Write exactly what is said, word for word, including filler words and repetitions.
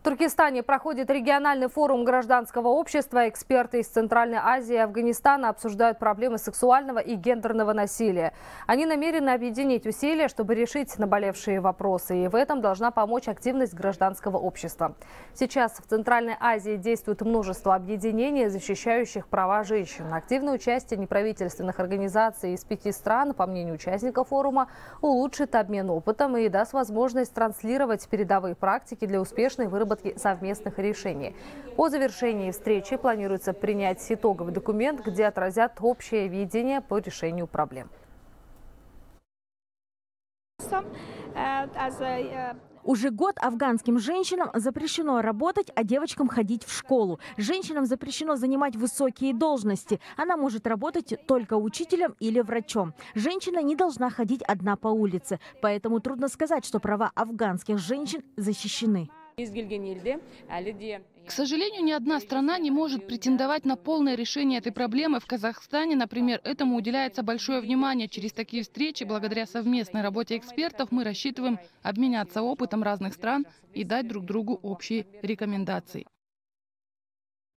Туркестане проходит региональный форум гражданского общества. Эксперты из Центральной Азии и Афганистана обсуждают проблемы сексуального и гендерного насилия. Они намерены объединить усилия, чтобы решить наболевшие вопросы. И в этом должна помочь активность гражданского общества. Сейчас в Центральной Азии действует множество объединений, защищающих права женщин. Активное участие неправительственных организаций из пяти стран, по мнению участников форума, улучшит обмен опытом и даст возможность транслировать передовые практики для успешной выработки совместных решений. По завершении встречи планируется принять итоговый документ, где отразят общее видение по решению проблем. Уже год афганским женщинам запрещено работать, а девочкам ходить в школу. Женщинам запрещено занимать высокие должности. Она может работать только учителем или врачом. Женщина не должна ходить одна по улице. Поэтому трудно сказать, что права афганских женщин защищены. К сожалению, ни одна страна не может претендовать на полное решение этой проблемы. В Казахстане, например, этому уделяется большое внимание. Через такие встречи, благодаря совместной работе экспертов, мы рассчитываем обменяться опытом разных стран и дать друг другу общие рекомендации.